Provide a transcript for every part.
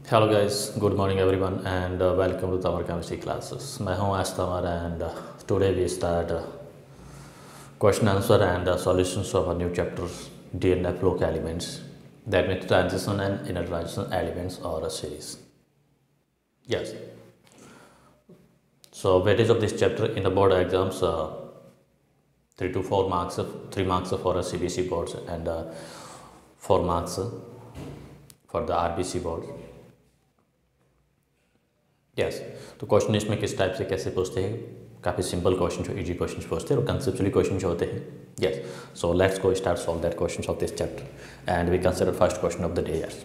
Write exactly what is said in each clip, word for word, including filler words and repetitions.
Hello guys, good morning everyone and welcome to तमर chemistry classes. मैं हूं आज तमर and today we start question answer and solutions of a new chapter DNA flow elements that means transition and inner transition elements और a series. Yes. So weightage of this chapter in the board exams, uh, three to four marks, of three marks for a C B C boards and uh, four marks uh, for the R B C board. Yes. तो question इसमें किस type से कैसे पूछते हैं? काफ़ी simple question जो easy question पूछते हैं और कंसेप्चुअली क्वेश्चन जो होते हैं. Yes. So let's go start solve that question of this chapter and we consider first question of the day. Yes.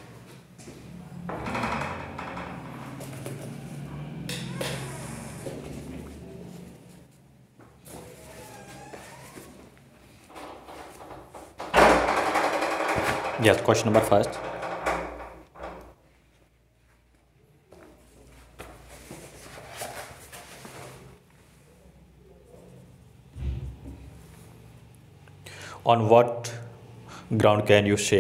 Yes, question number first. On what ground can you say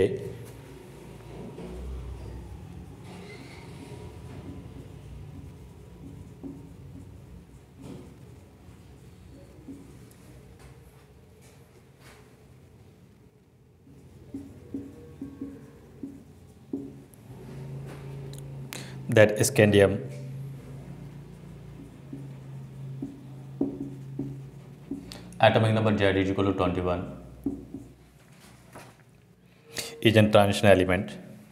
that scandium atomic number Z is equal to twenty-one is a transition element?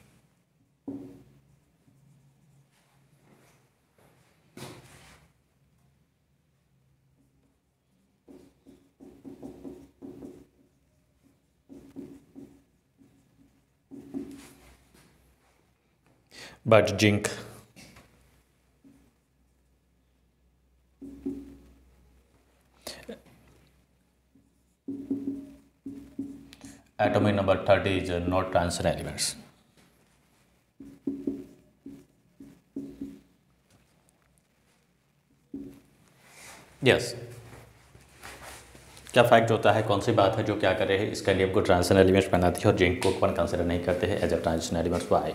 But zinc atomic number thirty is not transition elements. Yes. क्या fact होता है, कौन सी बात है जो क्या कर रहे हैं, स्कैंडियम को ट्रांजिशन एलिमेंट्स बनाती है और जिंक को अपन कंसिडर नहीं करते हैं as a transition elements. Why?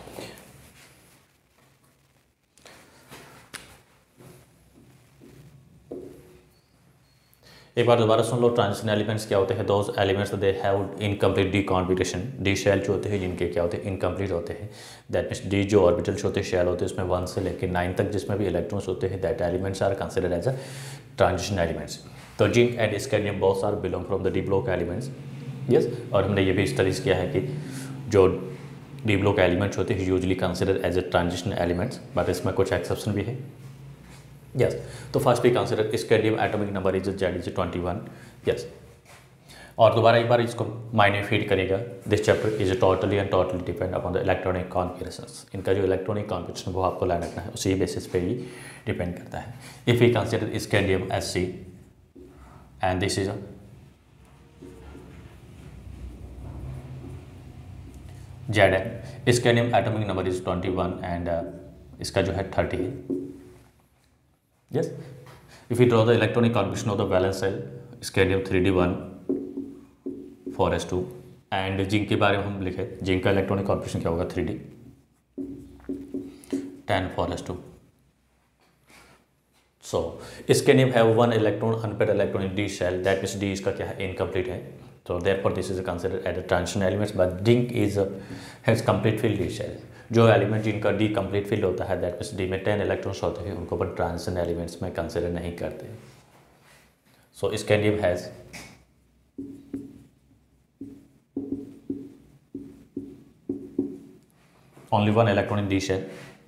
एक बार दोबारा सुन लो. ट्रांजिशन एलिमेंट्स क्या होते हैं? Those elements they have incomplete D combination. D shell जो होते हैं जिनके क्या होते हैं, इनकम्प्लीट होते हैं. दैट मीन्स डी जो ऑर्बिटल्स होते हैं, शेल होते हैं, उसमें वन से लेकर नाइन तक जिसमें भी इलेक्ट्रॉन्स होते हैं, that elements are considered as a transition elements. तो zinc and scandium both are belong from the D block elements. Yes. और हमने ये भी स्टडीज़ किया है कि जो डी ब्लॉक एलिमेंट्स होते हैं usually considered as a transition elements, but इसमें कुछ एक्सेप्शन भी है. यस. तो first we consider scandium atomic number is Z is twenty one. Yes. और दोबारा एक बार इसको माइंड में फीड करेगा. This chapter is totally and totally depend upon the electronic configurations. इनका जो इलेक्ट्रॉनिक कॉन्फिगरेशन वो आपको ला रखना है, उसी बेसिस पे ही डिपेंड करता है. If we consider scandium S C and this is Z N. Scandium atomic number is twenty one and इसका जो है थर्टी है. Yes. If we draw the electronic configuration of the valence shell, scandium three D one, four S two and zinc के बारे में हम लिखे. Zinc का इलेक्ट्रॉनिक कॉन्फिगरेशन क्या होगा? Three D ten, four S two. So scandium have one electron unpaired electron in D shell. That means D इसका क्या है? इनकम्प्लीट है. So therefore this is considered as a transition elements, but zinc is uh, has complete filled D shell. जो element जिनका D complete fill होता है, that means D में ten electrons होते हैं, उनको अपन ट्रांजिशन एलिमेंट्स में कंसिडर नहीं करते. So scandium has only one electron in D shell.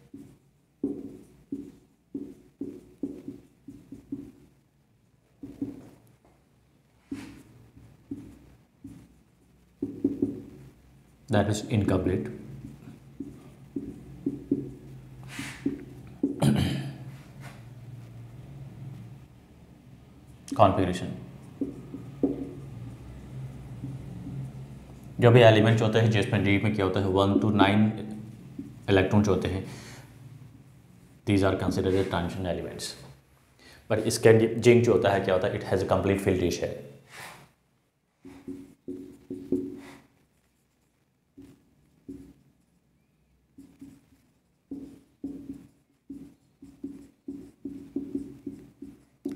That is incomplete. Configuration. जो भी एलिमेंट्स होते हैं जिसमें डी में क्या होता है, वन टू नाइन इलेक्ट्रॉन्स होते हैं, these are considered as transition elements. But इसके जिंक जो होता है क्या होता है, it has a complete filled D shell.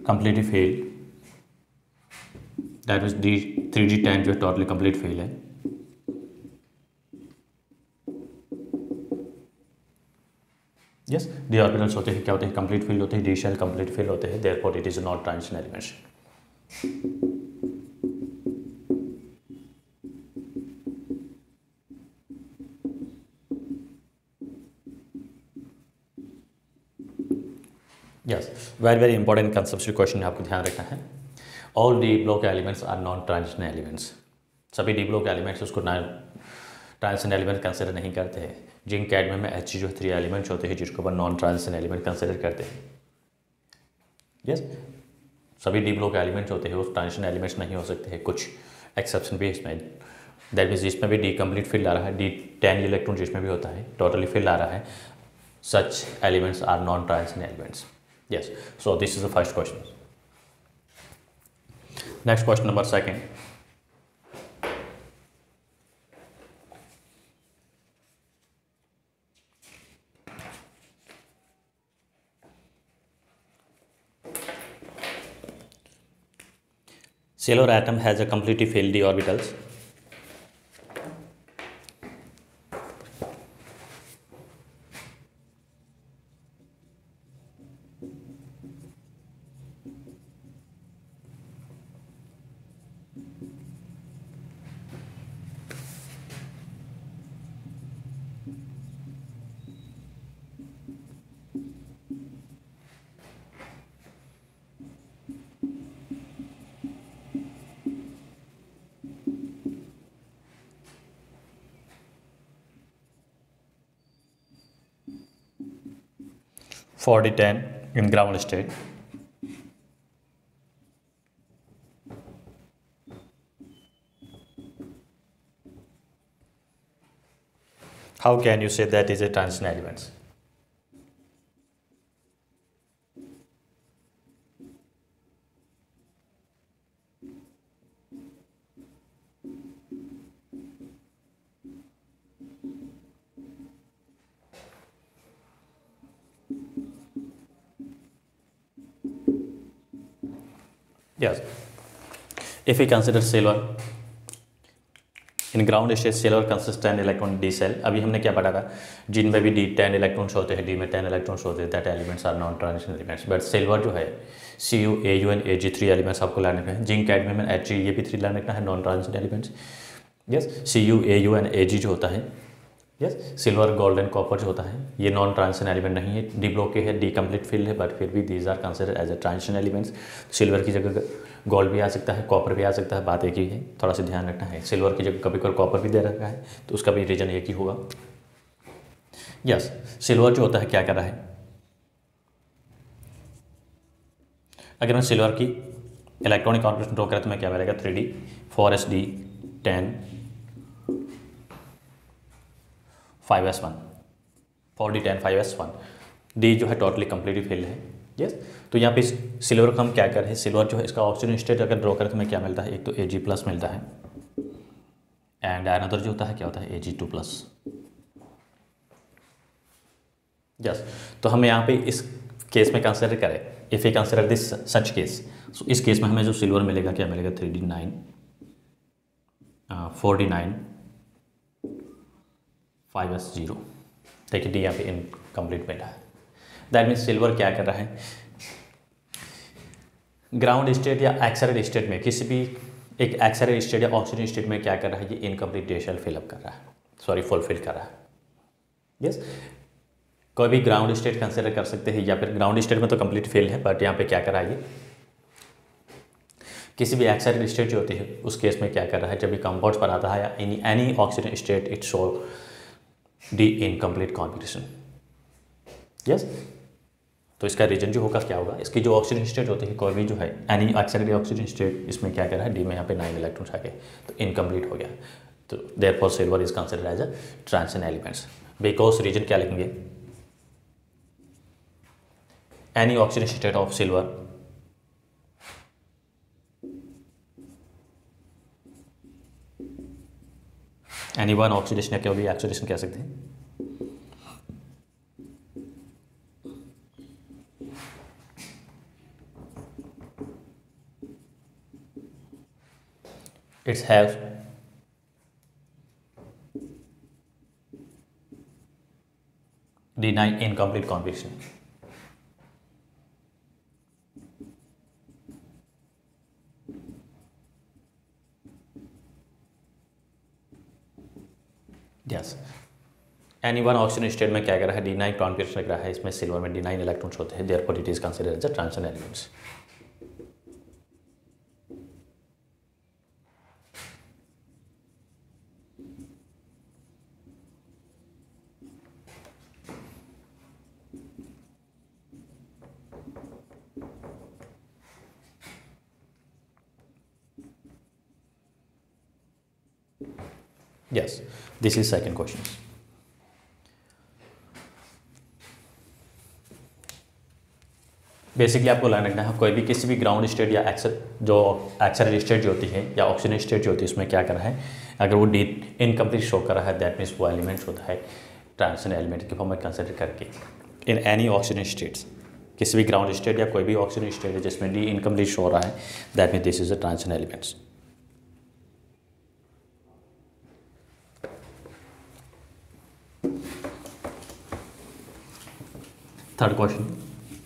completely fail, that means D three D ten जो है टोटली कंप्लीट फेल है। यस, डी ऑर्बिटल्स होते हैं क्या होते हैं, कंप्लीट फेल होते हैं, डी शेल कंप्लीट फेल होते हैं, therefore it is not transition elements. Yes, very very important conceptual question आपको ध्यान रखना है। All D block elements are non transition elements. सभी डी ब्लॉक एलिमेंट्स उसको ट्रांजिशन एलिमेंट कंसिडर नहीं करते हैं। जिंक कैडमियम में एच जो थ्री एलिमेंट्स होते हैं जिसको अपन नॉन ट्रांजिशन एलिमेंट कंसिडर करते हैं। Yes yes? सभी डी ब्लॉक एलिमेंट्स होते हैं वो ट्रांजिशन एलिमेंट्स नहीं हो सकते हैं, कुछ एक्सेप्शन भी इसमें। दैट मीन्स जिसमें भी डी कंप्लीट फील्ड आ रहा है, डी टेन इलेक्ट्रॉन जिसमें भी होता है टोटली फील्ड आ रहा है, such elements are non transition elements. Yes, so this is the first question. Next question number second. Cellular atom has a completely failed d orbitals. four d ten in ground state. How can you say that is a transition element? Yes, if we consider silver in ground state silver consist ten electron D cell. अभी हमने क्या पढ़ा था, जिनमें भी D ten electrons होते हैं, d में टेन इलेक्ट्रॉन्स होते हैं, that elements are non transition elements. But silver जो है C U A U N A G three elements आपको लाने पे हैं। जिंक कैडमियम में एच जी ये भी थ्री लाने का है, non transition elements. Yes, C U A U N A G जो होता है, yes, silver gold and copper जो होता है ये नॉन ट्रांजिशन एलिमेंट नहीं है, डी ब्लॉक के है, डी कंप्लीट फील्ड है, बट फिर भी these are consider as a transition elements. Silver की जगह गोल्ड भी आ सकता है, कॉपर भी आ सकता है, बात एक ही है, थोड़ा सा ध्यान रखना है। सिल्वर की जगह कभी कभी कॉपर भी दे रखा है तो उसका भी रीजन एक ही होगा। यस, सिल्वर जो होता है क्या कर रहा है, अगर मैं सिल्वर की इलेक्ट्रॉनिक कॉन्फिगरेशन ड्रॉ करें तो मैं क्या मिलेगा, three D four S D ten five S one four D ten five S one D जो है टोटली कंप्लीटली फेल है। यस, तो यहाँ पे सिल्वर का हम क्या कर रहे हैं, सिल्वर जो है इसका ऑक्सीजन स्टेट अगर ड्रॉ करें तो हमें क्या मिलता है, एक तो ए जी प्लस मिलता है एंड अनदर जो होता है क्या होता है, A G two plus. Yes, तो हम यहाँ पे इस केस में कंसिडर करें, if you consider this such case, so इस केस में हमें जो सिल्वर मिलेगा क्या मिलेगा, three D nine four D nine five S zero. देखिए डी यहाँ पे इनकम्प्लीट मिला है। दैट मीन्स सिल्वर क्या कर रहा है, ग्राउंड स्टेट या एक्सेलरेट स्टेट में, किसी भी एक एक्सेलरेट स्टेट या ऑक्सीजन स्टेट में क्या कर रहा है, ये इनकम्प्लीट डी शेल फिलअप कर रहा है, सॉरी फुलफिल कर रहा है। यस, कोई भी ग्राउंड स्टेट कंसिडर कर सकते हैं, या फिर ग्राउंड स्टेट में तो कंप्लीट फेल है, बट यहाँ पे क्या कर रहा है, ये किसी भी एक्सेलरेट स्टेट जो होती है उस केस में क्या कर रहा है, जब भी कंपाउंड्स बनाता है या any any oxygen state it show D incomplete configuration. Yes, तो इसका रीजन जो होगा क्या होगा, इसकी जो ऑक्सीजन स्टेट होती है कोई भी जो है एनी एक्सेलरेट ऑक्सीजन स्टेट, इसमें क्या कर रहा है, डी में यहाँ पे नाइन इलेक्ट्रॉन्स आ गए तो इनकम्प्लीट हो गया। तो therefore silver is considered as a transition elements. Because reason क्या लिखेंगे, any oxygen state of silver any one oxidation या क्या भी ऑक्सीडेशन कह सकते हैं, It's have deny incomplete configuration. Yes. Any one oxygen state में क्या कर रहा है, डी नाइन कॉन्फिगरेशन लग रहा है, इसमें सिल्वर में डी नाइन इलेक्ट्रॉन्स होते हैं, therefore it is considered as a transition elements. Yes, this is second question. Basically आपको ध्यान रखना है, कोई भी किसी भी ग्राउंड स्टेट या एक्सल जो एक्सेलरेटेड स्टेट जो होती है या ऑक्सीजन स्टेट जो होती है उसमें क्या कर रहा है, अगर वो डी इनकम्प्लीट शो कर रहा है दैट मीन्स वो एलिमेंट्स होता है ट्रांजिशन एलिमेंट के फॉर्म में कंसिडर करके. इन एनी ऑक्सीजन स्टेट्स, किसी भी ग्राउंड स्टेट या कोई भी ऑक्सीजन स्टेट है जिसमें डी इनकम्प्लीट शो हो रहा है that means this is a transition elements. Third question.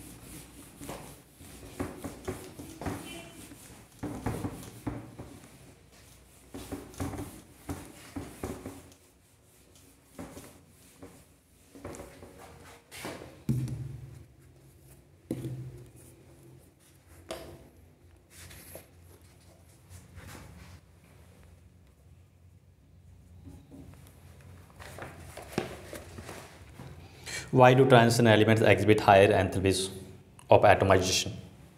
Why do transition elements exhibit higher enthalpies of atomization?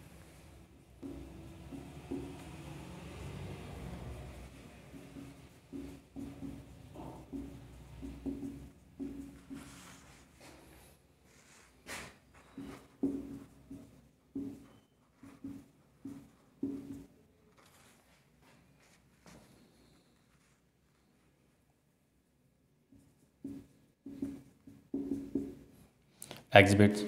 Exhibits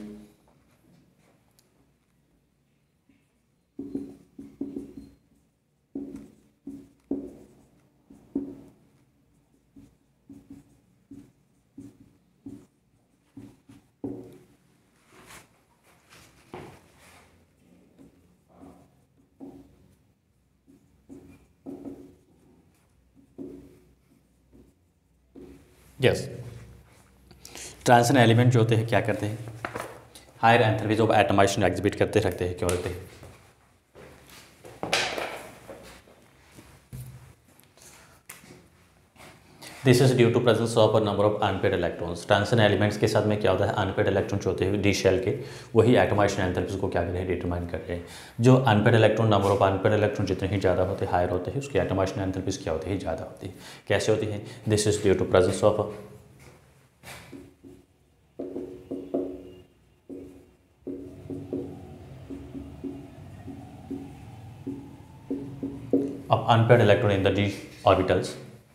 यस. ट्रांजिशन एलिमेंट जो होते हैं क्या करते हैं, higher enthalpies of atomization exhibit करते रखते हैं. क्यों रहते हैं? This is due to presence of a number of unpaired electrons. Transition elements के साथ में क्या होता है, अनपेड इलेक्ट्रॉन जो होते हैं डी शेल के, वही एटमाइजेशन एंथैल्पीज को क्या कर रहे हैं, डिटरमाइन कर रहे हैं. जो unpaired electron, number of unpaired electron जितने ही ज़्यादा होते हैं, हायर होते हैं, उसकी एटमाइजेशन एंथैल्पीज क्या होती है, ज़्यादा होती है. कैसे होती है? This is due to presence of of unpaired electron in the d orbitals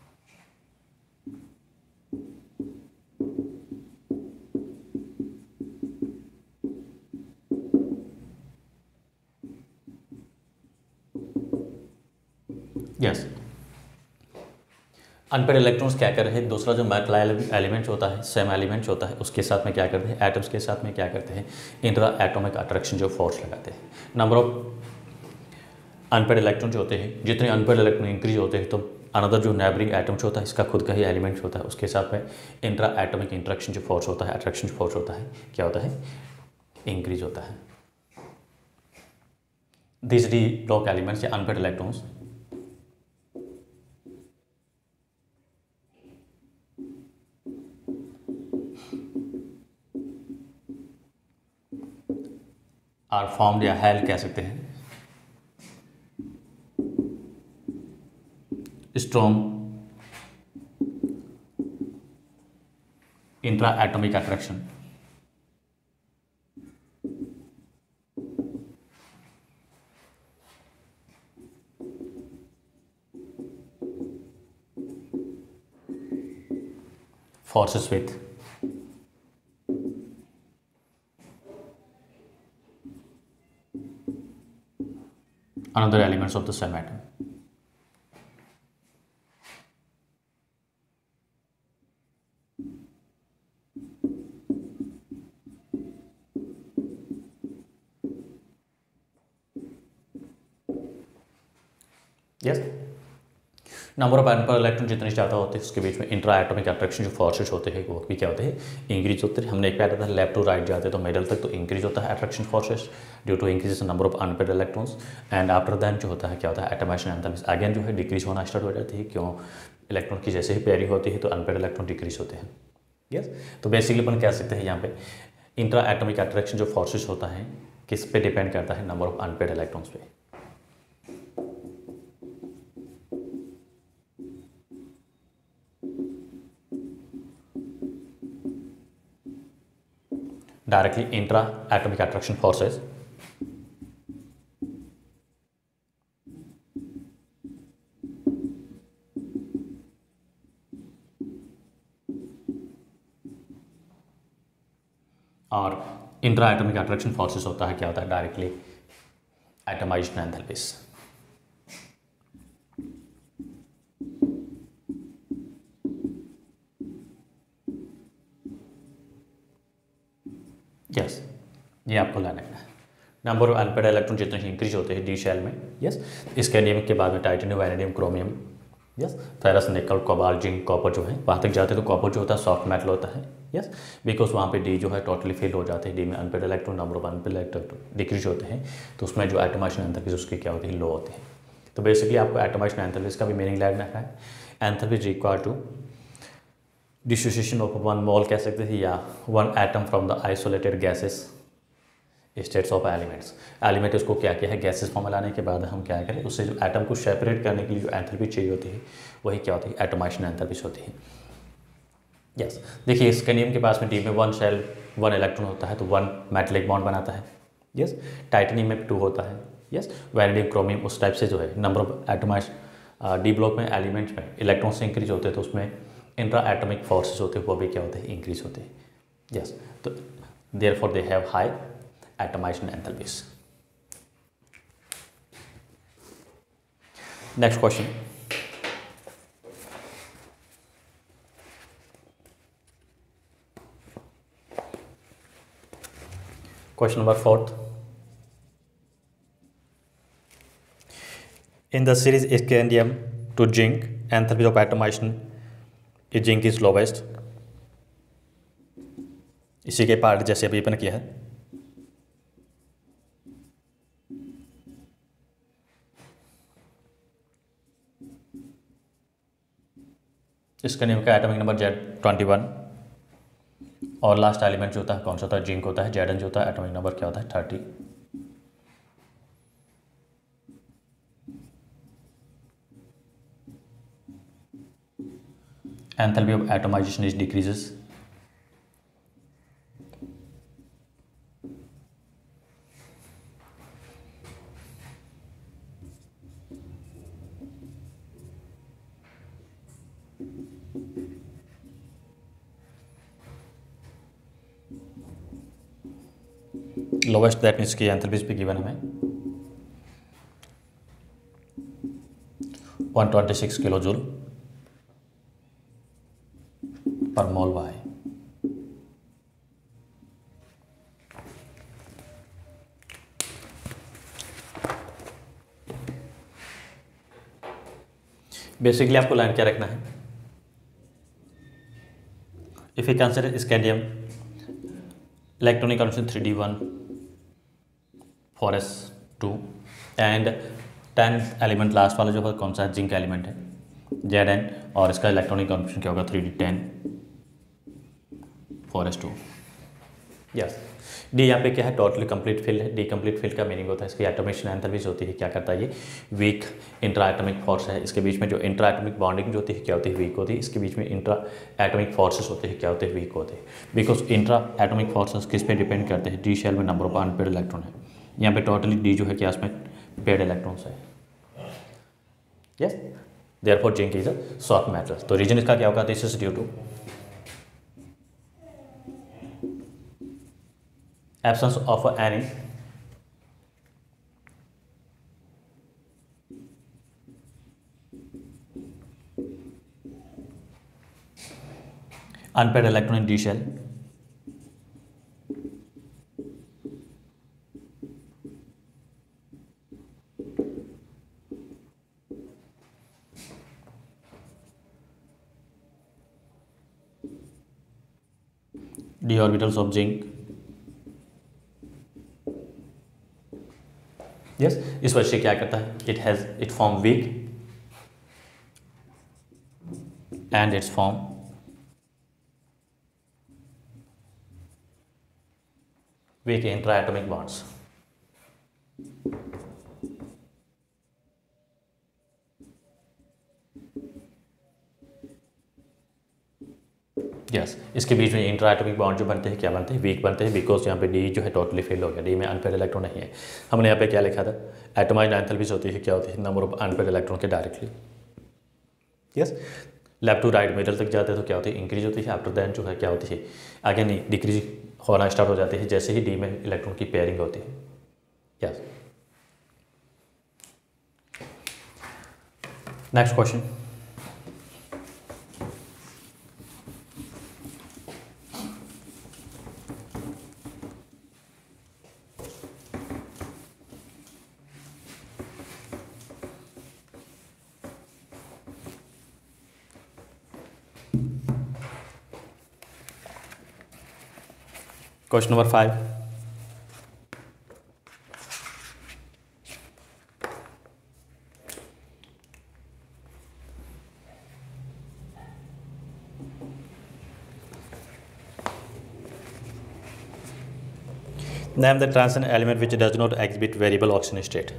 यस. अनपेड इलेक्ट्रॉन्स क्या कर रहे हैं, दूसरा जो मेटल एलिमेंट होता है, सेम एलिमेंट होता है, उसके साथ में क्या करते हैं, एटम्स के साथ में क्या करते हैं, इंट्रा एटॉमिक अट्रैक्शन जो फोर्स लगाते हैं. नंबर ऑफ अनपेड इलेक्ट्रॉन जो होते हैं, जितने अनपेड इलेक्ट्रॉन इंक्रीज होते हैं तो अनदर जो नेबरिंग एटम्स होता है, इसका खुद का ही एलिमेंट होता है, उसके साथ में इंट्रा एटॉमिक इंट्रैक्शन जो फोर्स होता है, अट्रैक्शन फोर्स होता है, क्या होता है, इंक्रीज होता है. दिस डी ब्लॉक एलिमेंट्स या अनपेड इलेक्ट्रॉन्स आर फॉर्म्ड या हेल कह सकते हैं strong intra atomic attraction. forces with another elements of the same atom. Yes, number of unpaired electron जितने ज़्यादा होते हैं उसके बीच में इंट्रा एटॉमिक अट्रैक्शन जो फोर्सेस होते हैं वो भी क्या होते हैं, इंक्रीज होते हैं। हमने एक पढ़ा था लेफ्ट टू राइट जाते हैं तो मिडल तक तो इंक्रीज होता है attraction forces due to increase number of unpaired electrons, and after than जो होता है क्या होता है, एटमाइजेशन एंथैल्पी अगेन जो है डिक्रीज होना स्टार्ट हो जाती है। क्यों, इलेक्ट्रॉन की जैसे ही पेयरिंग होती है तो अनपेयर्ड इलेक्ट्रॉन डिक्रीज होते हैं। यस, तो बेसिकली अपन कह सकते हैं यहाँ पे इंट्रा एटॉमिक अट्रैक्शन जो फोर्सेस होता है किस पे डिपेंड करता है, नंबर ऑफ अनपेयर्ड इलेक्ट्रॉन्स पे। directly intra-atomic attraction forces और इंट्रा-एटॉमिक अट्रैक्शन फोर्सेस होता है क्या होता है, डायरेक्टली एटमाइजेशन एंथैल्पीज। यस, ये आपको लाना है। नंबर ऑफ अनपेयर्ड इलेक्ट्रॉन जितने इंक्रीज होते हैं डी शेल में। यस, इसके नियम के बाद में titanium, vanadium, chromium, yes, ferrous, nickel, cobalt, zinc, copper जो है वहाँ तक जाते हैं तो कॉपर जो होता है सॉफ्ट मेटल होता है। यस, बिकॉज वहाँ पे डी जो है टोटली फिल हो जाते हैं, डी में unpaired electron, number of unpaired electron decrease होते हैं तो उसमें जो एटमाइजेशन एंथैल्पीज उसकी क्या होती है, लो होती है। तो बेसिकली आपको एटमाइजेशन एंथैल्पीज का भी मीनिंग लगना है। Enthalpy require to dissociation of one mole कह सकते हैं या one atom from the isolated gases states of elements. Element उसको क्या किया है, गैसेस फॉर्म में लाने के बाद हम क्या करें, उससे जो एटम को सेपरेट करने के लिए जो एंथैल्पी चाहिए होती है वही क्या होती है, एटमाइजेशन एंथैल्पीज होती है। यस, देखिए इसके नियम के पास में डी में वन शेल वन इलेक्ट्रॉन होता है तो वन मेटलिक बॉन्ड बनाता है। यस, टाइटेनियम में टू होता है। यस, वैनेडियम, क्रोमियम उस टाइप से जो है number of atomize d block में एलिमेंट्स में इलेक्ट्रॉन से इंक्रीज होते हैं तो उसमें इंट्रा एटॉमिक फोर्सेस होते हैं वो भी क्या होते हैं, इंक्रीज होते हैं। यस, तो therefore they have high atomization enthalpies. Next question, question number fourth, in the series scandium to zinc enthalpy of atomization is zinc is lowest। इसी के पार्ट जैसे अभी अपन किया है। इसका नेम का atomic number Z twenty one और last element जो होता है कौन सा होता है, जिंक होता है। जेडन जो होता है एटॉमिक नंबर क्या होता है, thirty. enthalpy of atomization is decreases। Lowest that means की एंथैल्पीज भी गिवन हमें one twenty six kilo joule per mole why. Basically आपको लाइन क्या रखना है, if you consider scandium electronic configuration three D one four S two and ten element last वाला जो है कौन सा है, जिंक एलिमेंट है जेड एन, और इसका इलेक्ट्रॉनिक कॉन्फिगरेशन क्या होगा, three D ten four S two. Yes, d यहाँ पे क्या है, टोटली कंप्लीट फिल है। डी कंप्लीट फिल का मीनिंग होता है इसकी एटोमिक एंथैल्पीज होती है क्या करता है ये, वीक इंट्रा एटॉमिक फोर्स है। इसके बीच में जो इंट्रा एटॉमिक बॉन्डिंग जो होती है क्या होती है, वीक होती है। इसके बीच में इंट्रा एटॉमिक फोर्सेस होते हैं क्या होते हैं, वीक होते हैं। बिकॉज इंट्रा एटॉमिक फोर्सेस किस पे डिपेंड करते हैं, डी शेल में नंबर ऑफ अनपेयर्ड इलेक्ट्रॉन है। यहाँ पे टोटली डी जो है क्या इसमें पेयर्ड इलेक्ट्रॉन्स है। Yes, therefore zinc is a soft metal. तो रीजन इसका क्या होगा, this is due to absence of any unpaired electron in D shell d orbitals of zinc. Yes yes, इस वजह से क्या करता है, it has it form weak and its form weak intra atomic bonds. Yes yes, इसके बीच में इंट्राएटॉमिक bond जो बनते हैं क्या बनते हैं, वीक बनते हैं, बिकॉज यहाँ पे डी जो है टोटली फेल हो गया, डी में अनपेड इलेक्ट्रॉन नहीं है. हमने यहाँ पे क्या लिखा था, एटमाइज्ड एंथैल्पीज होती है क्या होती है, नंबर ऑफ अनपेड इलेक्ट्रॉन के directly. Yes, left to right middle तक जाते हैं तो क्या होती है, इंक्रीज होती है. आफ्टर दैन जो है क्या होती है, आगे नहीं डिक्रीज होना स्टार्ट हो जाती है जैसे ही डी में इलेक्ट्रॉन की पेयरिंग होती है. Yes, next question. Question number five. Name the transition element which does not exhibit variable oxidation state.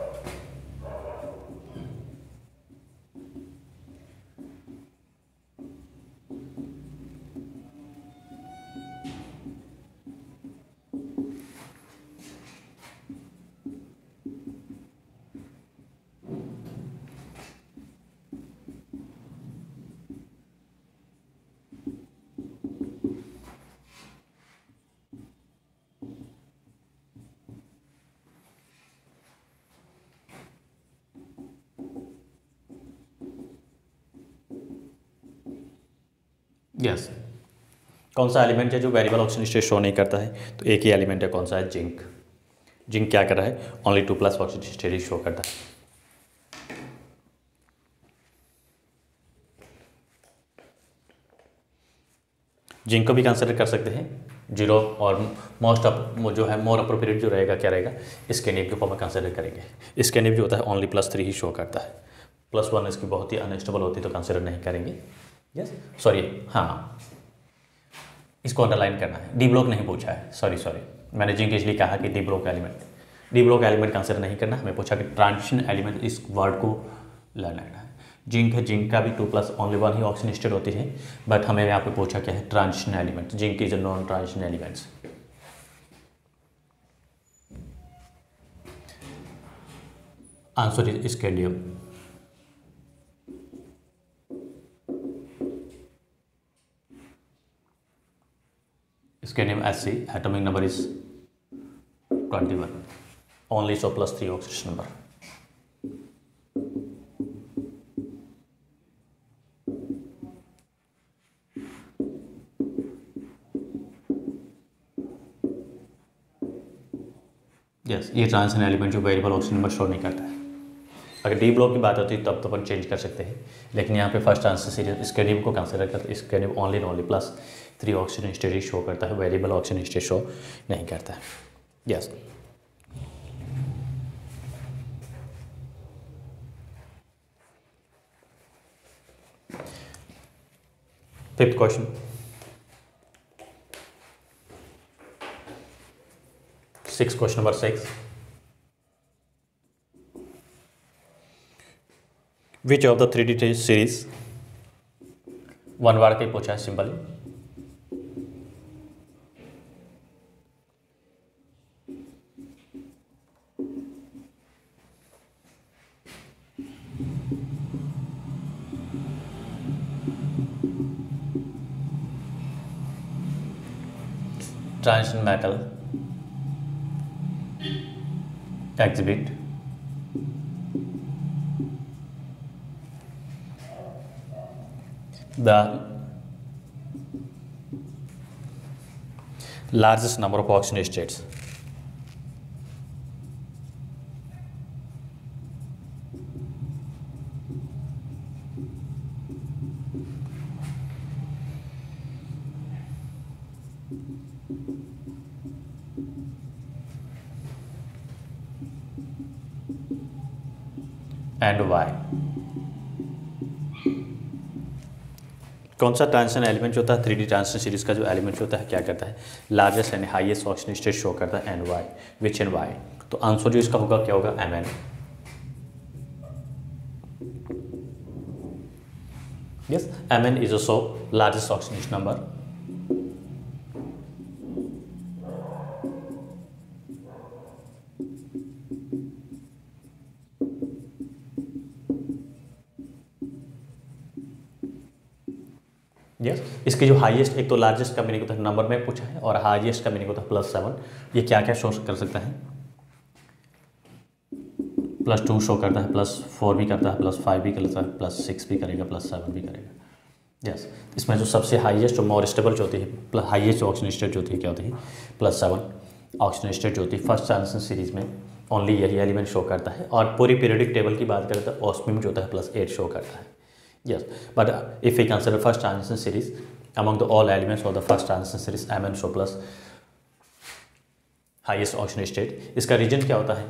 Yes yes. कौन सा एलिमेंट है जो वेरिएबल ऑक्सीजन स्टेट शो नहीं करता है, तो एक ही एलिमेंट है, कौन सा है, जिंक. जिंक क्या कर रहा है, only two plus oxygen state ही शो करता है. जिंक को भी कंसिडर कर सकते हैं जीरो, और मोस्ट अप जो है मोर अप्रोप्रिएट जो रहेगा क्या रहेगा, स्कैनिव के फॉर्म में कंसिडर करेंगे. स्कैनिव जो होता है ओनली प्लस थ्री ही शो करता है, प्लस वन इसकी बहुत ही अनस्टेबल होती है तो कंसिडर नहीं करेंगे. यस सॉरी, हाँ इसको अंडरलाइन करना है, डी ब्लॉक नहीं पूछा है, सॉरी सॉरी मैंने जिंक इसलिए कहा कि d block element, d block element consider नहीं करना. हमें पूछा कि ट्रांजिशन एलिमेंट, इस वर्ड को लर्न करना है. जिंक है, जिंक का भी टू प्लस ओनली वन ही ऑक्सीजन स्टेट होती है, बट हमें यहाँ पे पूछा क्या है, transition element. Zinc is a non transition elements. Answer is scandium. Scandium S C, atomic number is twenty-one, only so plus three oxidation number. Yes yes, ये ट्रांजिशन एलिमेंट जो वेरिएबल ऑक्सीजन नंबर शो नहीं करता है. अगर D block की बात होती है तब तो अपन चेंज कर सकते हैं, लेकिन यहाँ पे फर्स्ट आंसर सीरियस स्कैनियम को कंसिडर करते हैं. Scandium only and only plus three oxygen state show करता है, वेरिएबल ऑक्सीजन स्टेट शो नहीं करता है. Yes, fifth question. Six question number six. Which of the three d series, one word के पूछा है simply. Transition metal exhibit the largest number of oxidation states. And why. कौन सा transition element जो होता है थ्री डी ट्रांजिशन सीरीज का जो एलिमेंट होता है क्या करता है, largest and highest oxygen state show करता है and why, which and why. तो आंसर जो इसका होगा क्या होगा, M N. Yes, M N is also largest oxygen number. Yes yes. इसकी जो हाईएस्ट, एक तो लार्जेस्ट का मीनिंग होता है नंबर में पूछा है, और हाईएस्ट का मीनिंग होता है प्लस सेवन। ये क्या क्या शो कर सकता है, प्लस टू शो करता है, प्लस फोर भी करता है, प्लस फाइव भी करता है, प्लस सिक्स भी करेगा, प्लस सेवन भी करेगा। Yes yes. इसमें जो सबसे हाईएस्ट और मोर स्टेबल जो होती है, हाईएस्ट ऑक्सीजन स्टेट जो होती है क्या होती है, प्लस सेवन ऑक्सीजन स्टेट जो होती है फर्स्ट ट्रांजिशन सीरीज में ओनली यही एलिमेंट शो करता है। और पूरी पीरियोडिक टेबल की बात करें तो ऑस्मियम जो होता है प्लस एट शो करता है। Yes, but uh, if we consider first transition series, among the all elements of the first transition series, M n show plus highest oxygen state. इसका रीजन क्या होता है,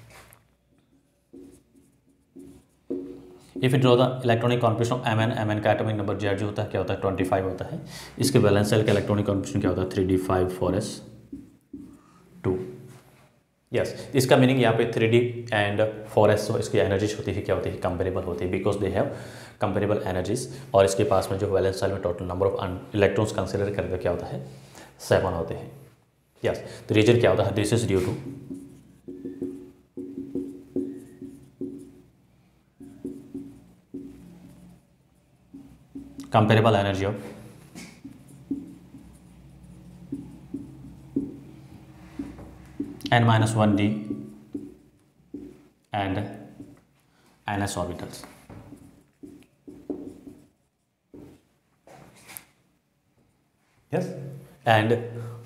if you draw the electronic configuration of M N, M N का atomic number Z जो होता है क्या होता है ट्वेंटी फाइव होता है। इसके बैलेंस सेल का इलेक्ट्रॉनिक कॉन्फिगरेशन क्या होता है three D five four S two. Yes, इसका मीनिंग यहाँ पे three d and four s, तो इसकी एनर्जीज होती है क्या होती है, कंपेरेबल होती है, because they have comparable energies. और इसके पास में जो वैलेंस सेल में total number of electrons consider करके क्या होता है, सेवन होते हैं। यस, तो रीजन क्या होता है, this is due to comparable energy of n minus one d and ns orbitals. Yes, and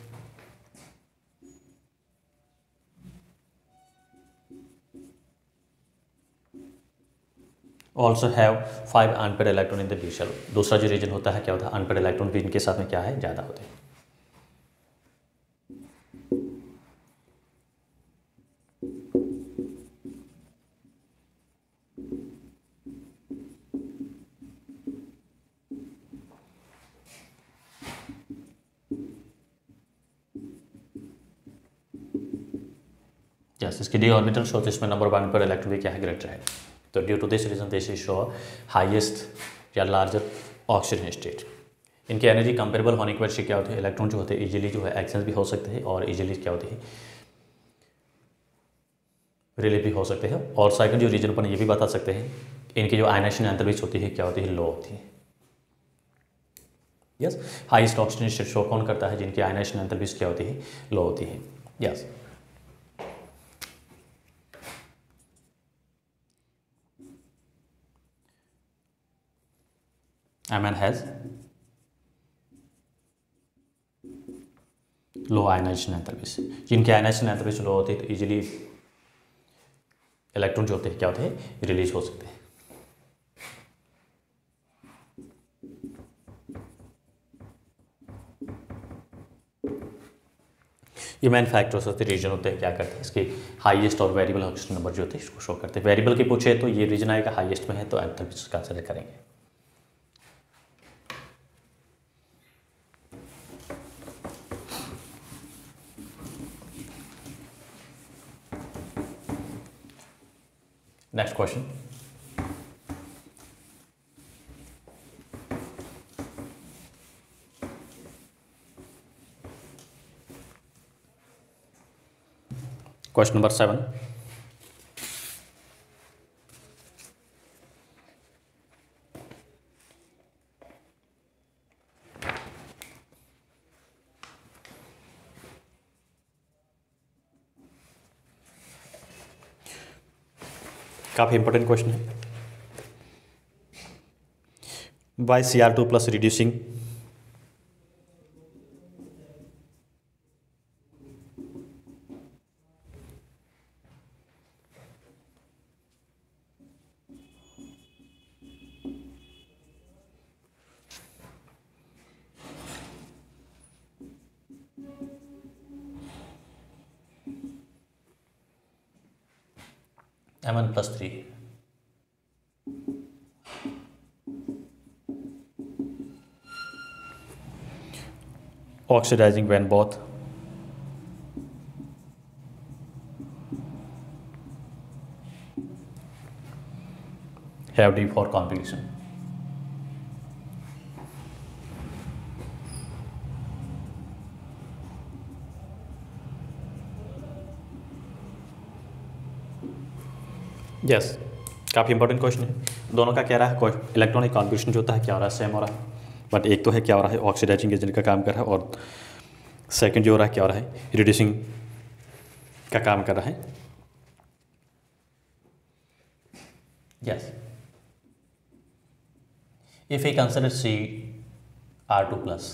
also have five unpaired electron in the d shell. दूसरा जो रीजन होता है क्या होता है, अनपेड इलेक्ट्रॉन भी इनके साथ में क्या है, ज़्यादा होते हैं। यस, इसकी डी ऑर्बिटल शो तो इसमें नंबर वन पर इलेक्ट्रॉन भी क्या है, ग्रेटर है। तो due to this reason this is show highest या लार्जर ऑक्सीजन स्टेट। इनकी एनर्जी कंपेरेबल होने की वजह से क्या होती है, इलेक्ट्रॉन जो होते हैं इजीली जो है एक्सचेंज भी हो सकते हैं और इजीली क्या होती है, रिलीव भी हो सकते हैं। और सेकंड जो रीजन पर ये भी बता सकते हैं, इनकी जो आयनाइजेशन एंथैल्पी होती है क्या होती है, लो होती है। Yes, highest oxygen state show कौन करता है, जिनकी आयनाइजेशन एंथैल्पी क्या होती है, लो होती है। Yes, M n has low ionization enthalpy, जिनकी आयनाइजेशन एंथैल्पी लो होती है तो इजीली इलेक्ट्रॉन जो होते हैं क्या होते हैं, रिलीज हो सकते हैं। ये मैन फैक्टर्स होते हैं, रीजन होते हैं क्या करते हैं, इसके हाईएस्ट और वेरिएबल ऑक्सीजन नंबर जो होते हैं इसको शो करते हैं। वेरिएबल के पूछे तो ये रीजन आएगा, हाईएस्ट में है तो एंथैल्पी कंसिडर करेंगे। Next question. Question number seven. काफ़ी इंपॉर्टेंट क्वेश्चन है। By C R two plus reducing M one plus three, oxidizing when both have D four configuration. Yes yes, काफ़ी इंपॉर्टेंट क्वेश्चन है। दोनों का क्या रहा है, इलेक्ट्रॉनिक कॉन्फिगरेशन जो होता है क्या हो रहा है, सेम हो रहा है, बट एक तो है क्या हो रहा है ऑक्सीडाइजिंग एजेंट का काम कर रहा है, और सेकंड जो हो रहा है क्या हो रहा है रिड्यूसिंग का काम कर रहा है। Yes, if we consider C R two plus,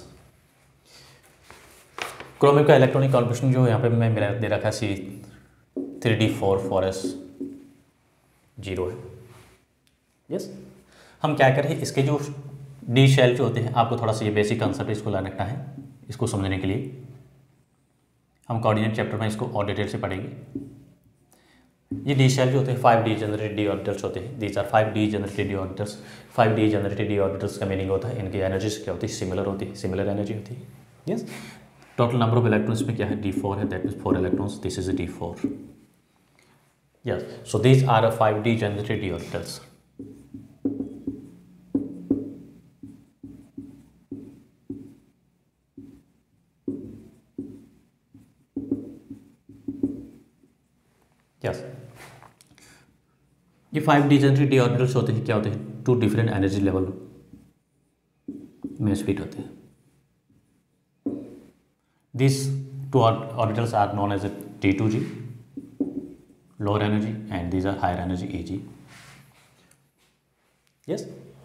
chromium का इलेक्ट्रॉनिक कॉन्फिगरेशन जो यहाँ पे मैं मेरा दे रखा है C three D four four S zero है। Yes yes? हम क्या करें, इसके जो डी शेल जो होते हैं, आपको थोड़ा सा ये बेसिक कंसेप्ट इसको ला रखना है, इसको समझने के लिए हम कोऑर्डिनेट चैप्टर में इसको और डिटेल से पढ़ेंगे। ये डी शेल जो होते हैं five d generated d orbitals होते हैं। These are five d generated d orbitals. Five d generated d orbitals का मीनिंग होता है इनकी एनर्जीज क्या होती है, सिमिलर होती है, सिमिलर एनर्जी होती है। Yes, total number of electrons में क्या है, डी फोर है, that means four electrons, this is d four. Yes, so these are a five d generated d orbitals. Yes, ये five d generated d orbitals होते हैं, क्या होते हैं, टू डिफरेंट एनर्जी लेवल में स्प्लिट होते हैं। This two orbitals are known as T two G, lower energy, and these are higher energy E G. Yes,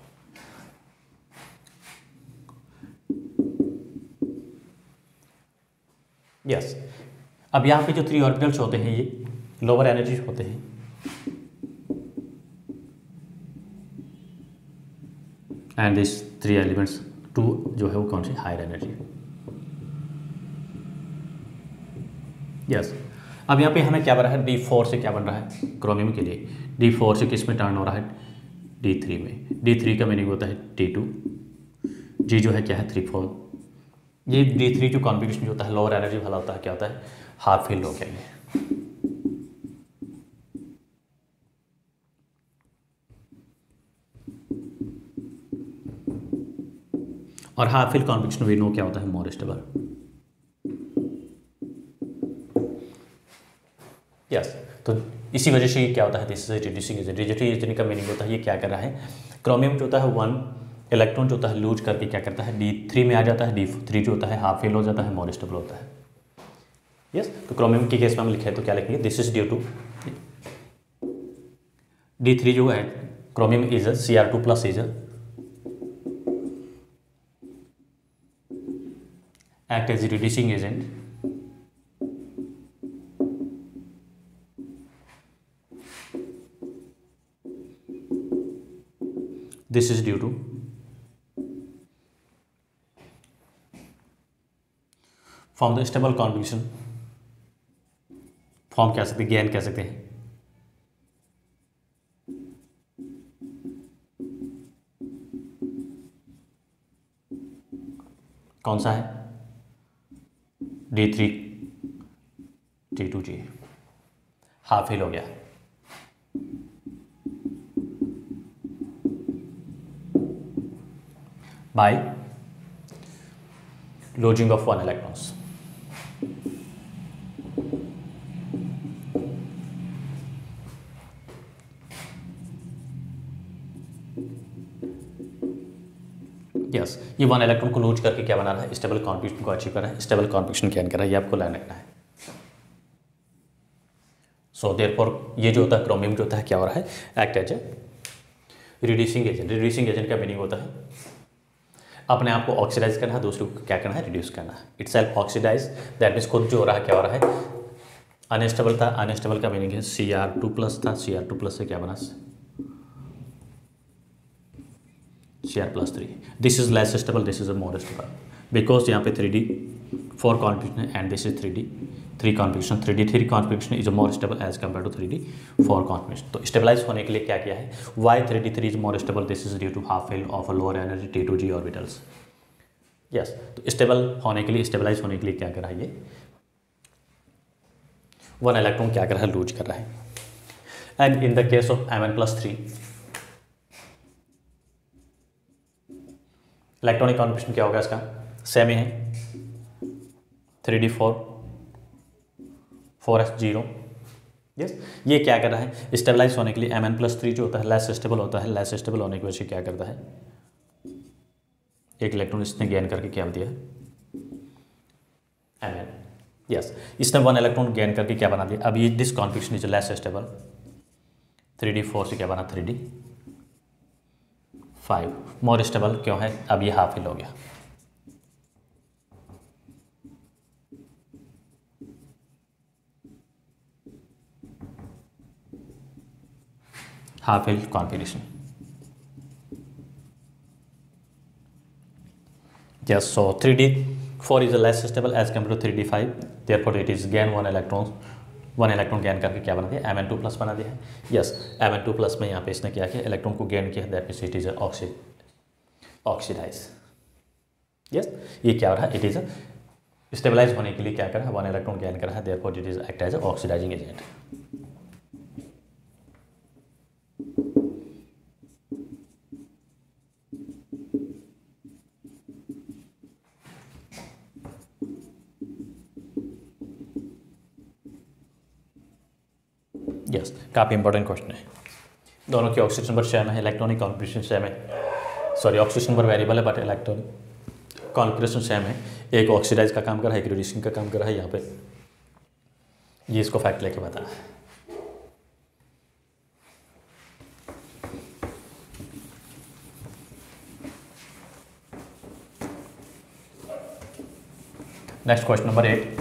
yes. अब यहाँ पे जो थ्री ऑर्बिटल्स होते हैं ये लोअर एनर्जी होते हैं, and this three elements two जो है वो कौन सी, हायर एनर्जी। यस, अब यहाँ पे हमें क्या बन रहा है, डी फोर से क्या बन रहा है क्रोमियम के लिए, डी फोर से किस में टर्न हो रहा है, डी थ्री में। डी थ्री का मीनिंग होता है टी टू, जी जो है क्या है थ्री फोर। ये डी थ्री जो कॉन्फिगरेशन जो होता है लोअर एनर्जी वाला होता है, क्या होता है, हाफ फील्ड हो गया ये। और half filled configuration we know क्या होता है, मोर स्टेबल। यस yes, तो इसी वजह से ये क्या होता है, this is reducing agent. Reducing agent का मीनिंग होता है ये क्या कर रहा है, क्रोमियम जो होता है वन इलेक्ट्रॉन जो होता है लूज करके क्या करता है, डी थ्री में आ जाता है, डी थ्री जो होता है हाफ फील हो जाता है, मोर स्टेबल होता है। यस yes, तो क्रोमियम के केस में हम लिखे तो क्या लिखेंगे, this is due to d three जो है chromium is a C R two plus is act as reducing agent this is due to form the stable configuration, form कह सकते हैं, गेन कह सकते हैं। कौन सा है, d three T two G, half fill हो गया। by losing of one electrons. Yes, ये वन इलेक्ट्रॉन को लूज करके क्या बना रहा है, स्टेबल कॉन्फिगरेशन को अचीव कर रहा है, स्टेबल कॉन्फिगरेशन क्या कर रहा है, ये आपको लाइन रखना है। सो देयरफॉर ये जो होता है क्रोमियम जो होता है क्या हो रहा है, act as a reducing agent. Reducing agent का मीनिंग होता है अपने आप को ऑक्सीडाइज करना है, दूसरे को क्या करना है, रिड्यूस करना है। Itself oxidize, that means खुद जो हो रहा है क्या हो रहा है, अनस्टेबल था, अनस्टेबल का मीनिंग है सी आर टू प्लस था, सी आर टू प्लस से क्या बना, C R plus three. This is less stable, this is a more stable, because यहाँ पे थ्री डी फोर कॉन्फिगरेशन है and this is three d three configuration, three d three configuration is more stable as compare to three D four configuration. तो stabilize होने के लिए क्या किया है, why three d three is more stable, this is due to half fill of a lower energy T two G orbitals. Yes, तो stable होने के लिए, स्टेबलाइज होने के लिए क्या कर रहा है, ये वन इलेक्ट्रॉन क्या कर रहा है, लूज कर रहा है। And in the case of M N plus three, electronic configuration क्या होगा इसका, सेम ही है, three D four, four S zero. Yes, ये क्या कर रहा है, स्टेबलाइज होने के लिए एम एन प्लस थ्री जो होता है लेस स्टेबल होता है, लेस स्टेबल होने की वजह से क्या करता है, एक इलेक्ट्रॉन इसने गेन करके क्या दिया है, एम एन। यस, इसने वन इलेक्ट्रॉन गेन करके क्या बना दिया, अब ये this configuration is less stable, three D four से क्या बना, three D five, more stable क्यों है, अब ये हाफ फिल हो गया। Half fill configuration. Yes, so three D four is less stable as compared to three D five, therefore it is gain one electron, one electron gain करके क्या बना दिया, एम एन टू प्लस बना दिया है। Yes, M N two plus में यहाँ पे इसने क्या किया, इलेक्ट्रॉन को गेन किया, that means it is oxide oxidize. Yes, ये क्या हो रहा है, इट इज स्टेबलाइज होने के लिए क्या कर रहा है, वन इलेक्ट्रॉन गेन कर रहा है, therefore it is act as oxidizing agent. Yes, काफ़ी इंपॉर्टेंट क्वेश्चन है। दोनों की ऑक्सीजन नंबर सेम है, इलेक्ट्रॉनिक कॉन्फिगरेशन सेम है, सॉरी ऑक्सीजन नंबर वेरिएबल है बट इलेक्ट्रॉनिक कॉन्फिगरेशन सेम है। एक ऑक्सीडाइज का काम कर रहा है, एक रिड्यूसिंग का काम कर रहा है। यहाँ पे ये इसको फैक्ट लेके बता। Next question number eight,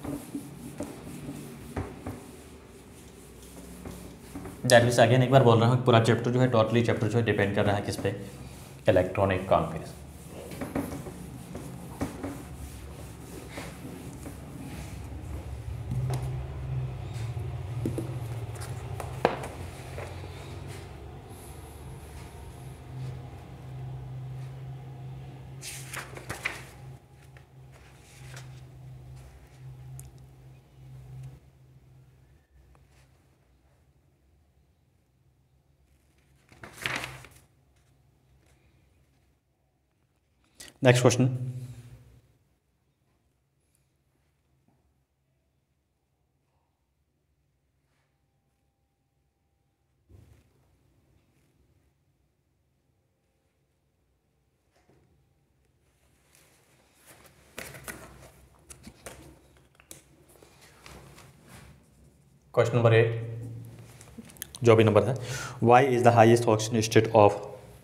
that means again एक बार बोल रहा हूँ, पूरा चैप्टर जो है, टोटली चैप्टर जो है डिपेंड कर रहा है किस पे, electronic configuration. Next question, question number eight जो भी नंबर है, why is the highest oxygen state of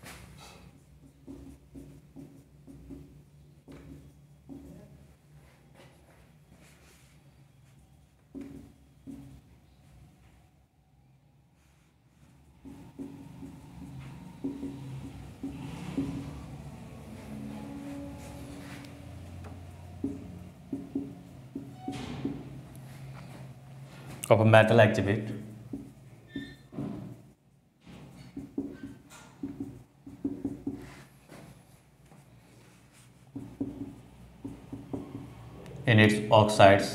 of a metal exhibit in its oxides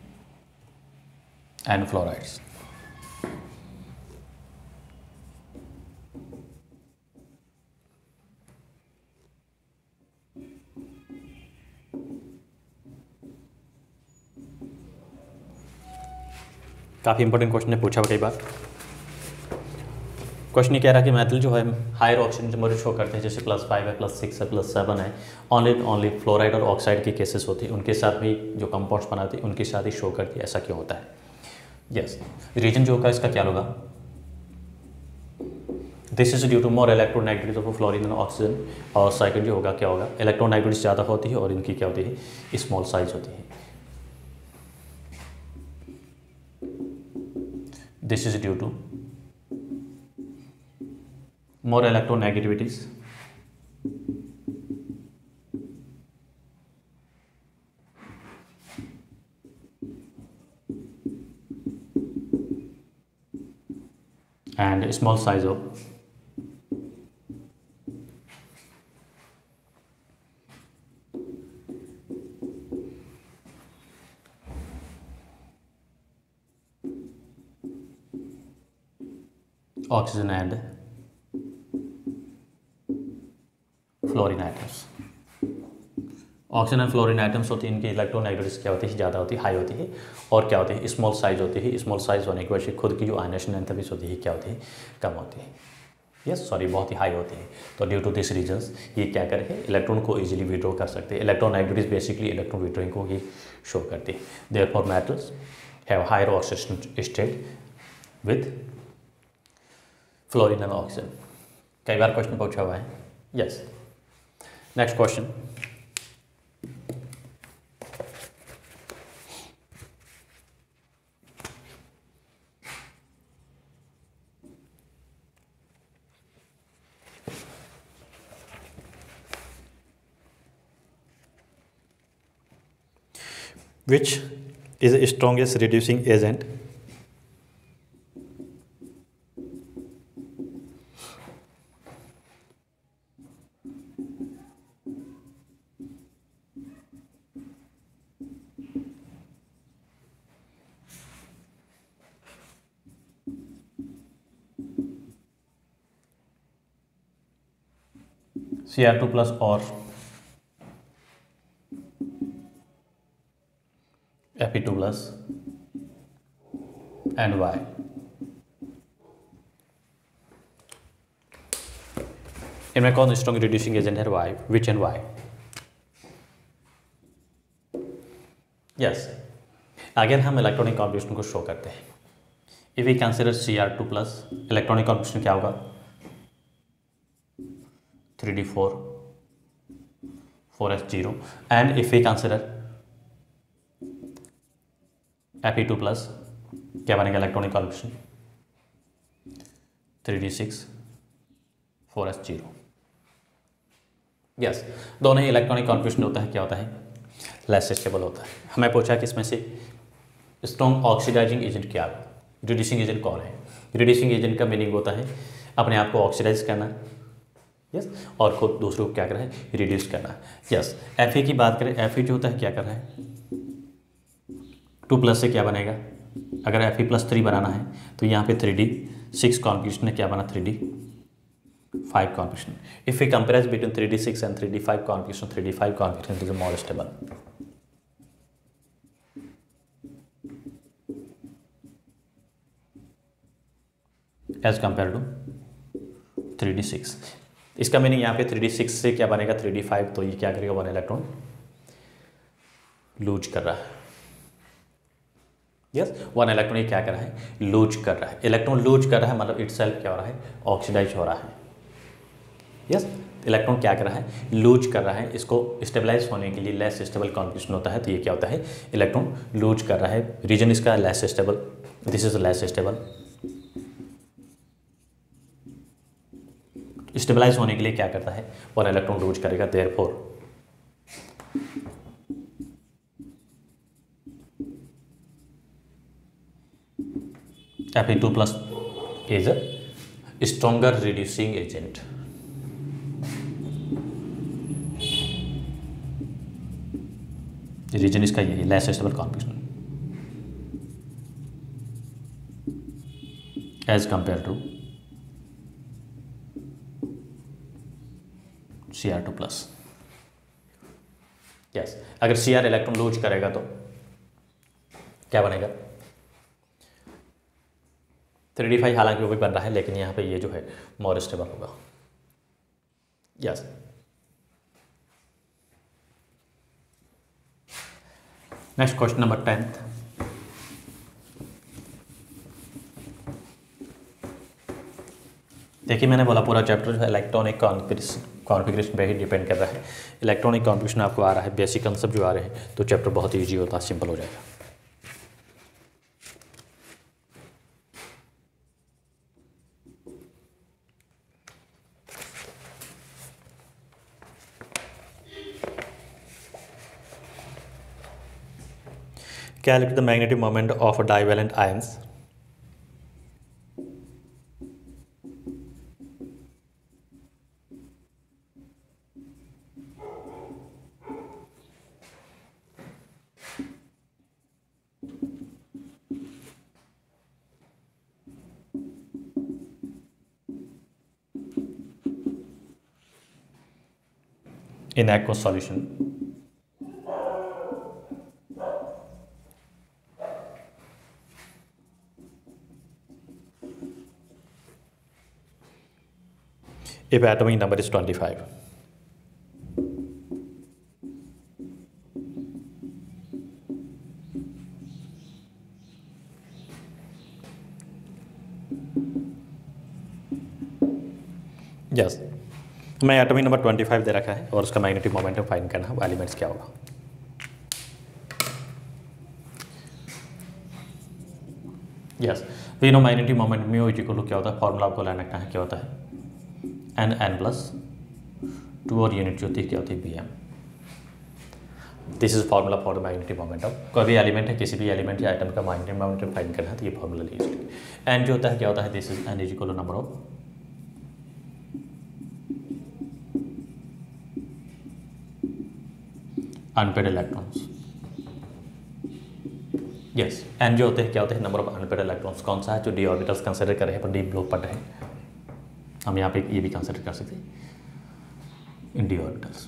and fluorides. काफ़ी इंपॉर्टेंट क्वेश्चन है, पूछा कई बार। क्वेश्चन ये कह रहा है कि मेटल जो है हायर ऑक्सीजन नंबर शो करते हैं, जैसे प्लस फाइव है, प्लस सिक्स है, प्लस सेवन है, ओनली ओनली फ्लोराइड और ऑक्साइड के केसेस होती है, उनके साथ भी जो कंपाउंड्स बनाते हैं उनके साथ ही शो करती है। ऐसा क्यों होता है? यस, रीजन जो होगा इसका क्या होगा, this is due to more electronegativity of fluorine and oxygen. और सेकंड जो होगा क्या होगा, इलेक्ट्रोनेगेटिविटी ज़्यादा होती है और इनकी क्या होती है, स्मॉल साइज होती है। This is due to more electronegativities and small size of oxygen and fluorine atoms. Oxygen and fluorine atoms होती है, इनकी इलेक्ट्रोनेगेटिविटी क्या होती है, ज़्यादा होती है, हाई होती है, और क्या होती है, स्मॉल साइज होती है। स्मॉल साइज होने की वजह से खुद की जो आयनेशन एंथैल्पीज होती है क्या होती है, कम होती है, यस सॉरी बहुत ही हाई होती है। तो ड्यू टू दिस रीजंस ये क्या करेंगे, इलेक्ट्रॉन को इजीली विड्रॉ कर सकते हैं। इलेक्ट्रोनेगेटिविटी बेसिकली इलेक्ट्रॉन विड्रॉइंग को ही शो करती है। Therefore metals have higher oxidation state with fluorine and oxygen. कई बार क्वेश्चन पूछा हुआ है, yes. Next question, which is the strongest reducing agent C R two plus or F E two plus and Y। इनमें कौन strong reducing agent है, Y, which and Y? Yes, again हम electronic combination को show करते हैं। If we consider C R two plus, electronic combination क्या होगा, three D four four S zero, and if we consider F E two plus क्या बनेगा electronic combination, three D six four S zero. Yes, दोनों ही electronic configuration होता है क्या होता है, लेस स्टेबल होता है। हमें पूछा कि इसमें से स्ट्रॉन्ग ऑक्सीडाइजिंग एजेंट क्या है, रिड्यूसिंग एजेंट कौन है। रिड्यूसिंग एजेंट का मीनिंग होता है अपने आप को ऑक्सीडाइज करना, यस, और खुद दूसरों को क्या करना है, रिड्यूस करना। यस, एफ ए की बात करें, एफ ए जो होता है क्या कर रहा है, टू प्लस से क्या बनेगा, अगर एफ ई प्लस थ्री बनाना है तो यहाँ पे थ्री डी सिक्स कॉन्फिगरेशन है, क्या बना, three D five configuration. If we compare between three D six and three D five configuration, three D five configuration is more stable. As compared to three D six. इसका meaning यहाँ पे three D six से क्या बनेगा, three D five, तो ये क्या करेगा, वन इलेक्ट्रॉन लूज कर रहा है। यस, वन इलेक्ट्रॉन ये क्या कर रहा है, लूज कर रहा है। इलेक्ट्रॉन लूज कर रहा है मतलब इटसेल्फ क्या हो रहा है, ऑक्सीडाइज हो रहा है। यस, इलेक्ट्रॉन क्या कर रहा है, लूज कर रहा है। इसको स्टेबलाइज होने के लिए लेस स्टेबल कॉन्फिगरेशन होता है, तो ये क्या होता है, इलेक्ट्रॉन लूज कर रहा है। रीजन इसका less stable, this is less stable. Stabilize होने के लिए क्या करता है, वन इलेक्ट्रॉन लूज करेगा, therefore F E two plus is a stronger reducing agent। Reason इसका यही, less stable configuration as compared to C R two plus. Yes, अगर सी आर इलेक्ट्रॉन लूज करेगा तो क्या बनेगा, थ्री डी फाइव, हालांकि वो भी बन रहा है लेकिन यहाँ पे ये जो है मोर स्टेबल होगा। Yes, next question number tenth. देखिए मैंने बोला पूरा चैप्टर जो है इलेक्ट्रॉनिक कॉन्फिगरेशन पे ही डिपेंड कर रहा है। इलेक्ट्रॉनिक कॉन्फिगरेशन आपको आ रहा है, बेसिक कंसेप्ट जो आ रहे हैं, तो चैप्टर बहुत ईजी होता है, सिंपल हो जाएगा। Calculate the magnetic moment of divalent ions in aqueous solution. If atomic number is twenty-five. Yes, मैं एटॉमिक नंबर पच्चीस दे रखा है और उसका मैग्नेटिक मोमेंटम फाइंड करना है, एलिमेंट्स क्या होगा। Yes, we know magnetic moment mu is equal to क्या होता है, फॉर्मूला आपको लाइन रखना है, क्या होता है एन एन प्लस टू और यूनिट जो होती है क्या होती है B M. This is formula for the magnetic momentum. कोई भी एलिमेंट है, किसी भी एलिमेंट या आइटम का मैग्नेटिक मोमेंटम फाइंड करना है तो ये फॉर्मूला लीजिए। एन जो होता है क्या होता है, this is N is equal to number of unpaired electrons. Yes, N जो होते हैं क्या होते हैं, नंबर ऑफ अनपेड इलेक्ट्रॉन्स। कौन सा है, जो डी ऑर्बिटल्स कंसिडर कर रहे हैं पर डी ब्लॉक पड़ रहे हैं, हम यहाँ पे ये भी कंसिडर कर सकते हैं इन डी ऑर्बिटल्स।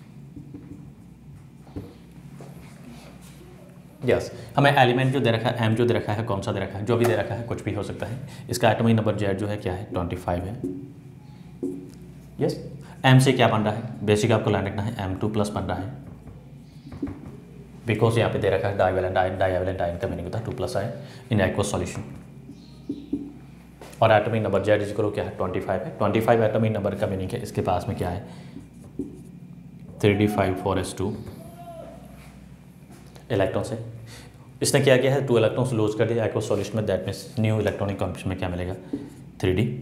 यस, हमें एलिमेंट जो दे रखा है, एम जो दे रखा है, कौन सा दे रखा है, जो भी दे रखा है कुछ भी हो सकता है। इसका एटॉमिक नंबर जेड जो है क्या है पच्चीस है। यस, एम से क्या बन रहा है, बेसिक आपको लाइन रखना है, एम टू प्लस बन रहा है बिकॉज यहाँ पे दे रखा है डाइवैलेंट आयन। डाइवैलेंट आयन का मीनिंग होता है two plus ion in aqueous solution. और एटॉमिक नंबर जेड इज क्या है पच्चीस है। पच्चीस एटॉमिक नंबर का मीनिंग है, इसके पास में क्या है three D five four S two electrons है। इसने क्या किया है, टू इलेक्ट्रॉन्स लूज कर दिया एक्वस सॉल्यूशन में, that means new electronic configuration में क्या मिलेगा three D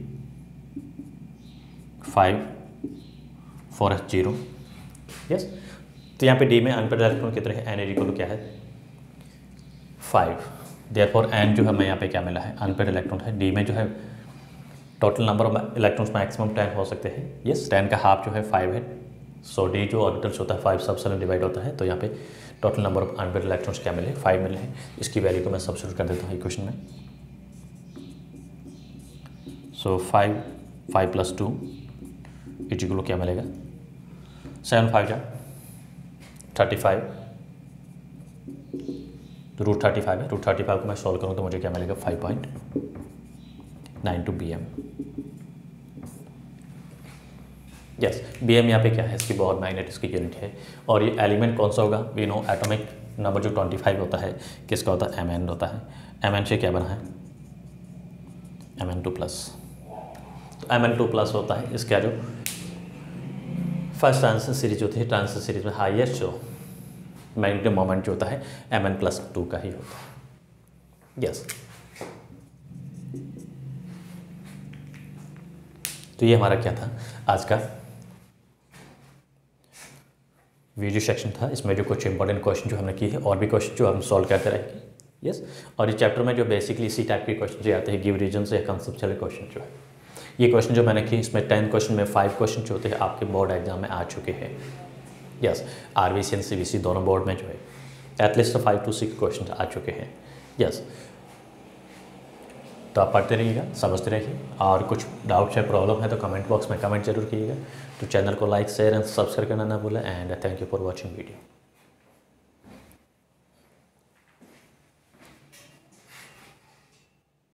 five four S zero. Yes, तो यहाँ पे डी में अनपेड इलेक्ट्रॉन कितने हैं, एन इक्वल टू क्या है फाइव। देयरफॉर एन जो है हमें यहाँ पे क्या मिला है अनपेड इलेक्ट्रॉन है। डी में जो है total number of electrons maximum ten हो सकते हैं। यस, टेन का हाफ जो है फाइव है। सो डी जो ऑर्बिटल्स होता है फाइव सबसे डिवाइड होता है, तो यहाँ पे total number of unpaired electrons क्या मिले फाइव मिले हैं। इसकी वैल्यू को मैं सब्स्टिट्यूट कर देता हूँ इक्वेशन में। So five five plus two is equal to क्या मिलेगा सेवन फाइव जा थर्टी फाइव, तो रूट थर्टी फाइव है। रूट थर्टी फाइव को मैं सॉल्व करूँ तो मुझे क्या मिलेगा five point nine two B M. Yes, B M यहाँ पे क्या है, इसकी बहुत मैग्नेट इसकी यूनिट है। और ये एलिमेंट कौन सा होगा, वी नो एटॉमिक नंबर जो ट्वेंटी फाइव होता है किसका होता है, एम एन होता है। एम एन से क्या बना है एम एन टू प्लस। तो एम एन टू प्लस होता है इसका जो फर्स्ट ट्रांजिशन सीरीज होती है, ट्रांजिशन सीरीज में हाईएस्ट जो मैग्नेटिक मोमेंट जो होता है एम एन प्लस टू का ही होता है। यस, तो ये हमारा क्या था आज का वीडियो सेक्शन था। इसमें जो कुछ इंपॉर्टेंट क्वेश्चन जो हमने किए हैं और भी क्वेश्चन जो हम सॉल्व करते रहेंगे। यस, और इस चैप्टर में जो बेसिकली इसी टाइप के क्वेश्चन जो आते हैं, गिव रीजन से कंसेप्चुअल क्वेश्चन जो है, ये क्वेश्चन जो मैंने किए इसमें टेन क्वेश्चन में फाइव क्वेश्चन जो होते हैं आपके बोर्ड एग्जाम में आ चुके हैं। यस, आरबीसी एंड सीबीसी दोनों बोर्ड में जो है at least five to six question आ चुके हैं। यस, तो आप पढ़ते रहिएगा, समझते रहिए, और कुछ डाउट्स है प्रॉब्लम है तो कमेंट बॉक्स में कमेंट जरूर कीजिएगा। तो चैनल को लाइक शेयर एंड सब्सक्राइब करना ना भूलें। And thank you for watching video.